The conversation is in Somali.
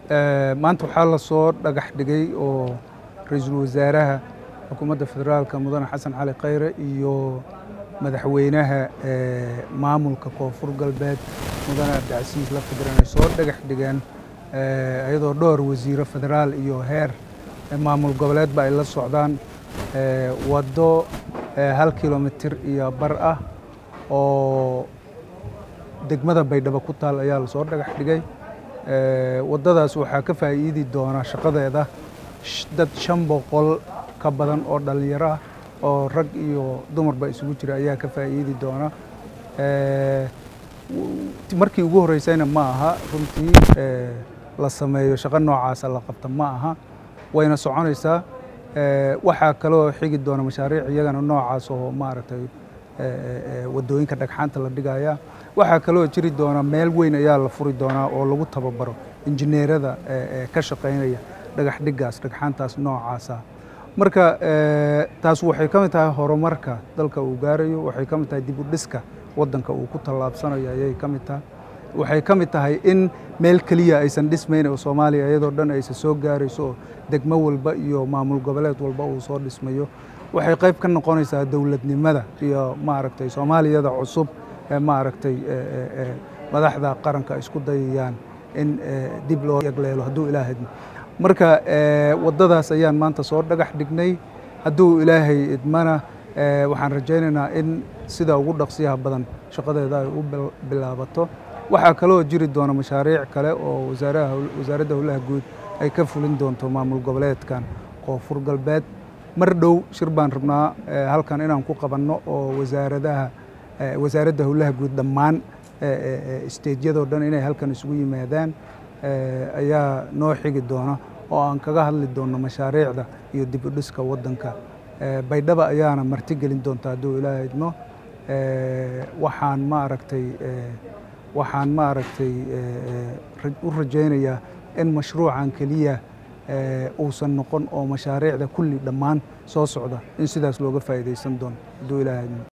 maanta waxaa la soo dhagax dhigay oo ra'iisul wasaaraha xukuumadda federaalka mudane xasan cali khayre iyo madaxweynaha maamulka koonfur galbeed mudane abdicasiis laftigaran ay soo dhagax dhigeen iyadoo dhowr wasiiro federaal iyo heer maamul goboleedba ay la socdaan waddo 1 kilomitir iyo bar ah oo degmada Baydhabo ku taal ayaa la soo dhagax dhigay waddadaas waxaa ka faa'iidi doona shaqadeeda dad 500 ka badan oo dhalinyaro ah oo rag iyo dumarba isugu jira ayaa ka faa'iidi doona markii ugu horeysayna ma aha runtii la sameeyo shaqo noocaas la qabta ma aha wayna soconaysaa waxaa kaloo xigi doona mashaariic iyagana noocaas oo maaragtay waddooyinka dhagxaanta la dhigaya waxaa kaloo jiri doona meel weyn ayaa la furi doonaa oo lagu tababaro injineerada ka shaqeynaya dhagax dhigaas dhagxaantaas noocaasa marka taas waxay ka mid tahay horumarka dalka uu gaarayo waxay ka mid tahay dib u dhiska waddanka uu ku tallaabsanayo ayay ka mid tahay waxay ka mid tahay in meel kaliya aysan dhismayn oo Soomaaliya iyadoo dhan aysan soo gaarayso degmo walba iyo maamul goboleed walba uu soo dhismayo waxay qayb ka noqonaysaa dawladnimada iyo maaragtay Soomaaliyada cusub maaragtay madaxda qaranka isku dayayaan in dib loo yagleelo hadduu Ilaahay marka waddadaas ayaan maanta soo dhagax dhignay hadduu Ilaahay idmana waxaan rajaynaynaa in sida ugu dhaqsiyaha badan shaqadeeda ay u bilaabato waxaa kaloo jiri doona mashaariic kale oo wasaaradda howlaha guud ay ka fulin doonto maamul goboleedkan koonfur galbeed mar dhow shir baan rabnaa halkan inaan ku qabanno oo wasaaradda howlaha guud dhammaan isteejyadoo dhan inay halkan isugu yimaadaan ayaa noo xigi doona oo aan kaga hadli doonno mashaariicda iyo dib u dhiska waddanka Baydhabo ayaana marti gelin doonta hadduu Ilaahay idmo waxaan maaragtay u rajaynayaa in mashruucan kaliya uusan noqon oo mashaariicda kulli dhammaan soo socda in sidaas looga faa'iideysan doono hadduu Ilaahay idmo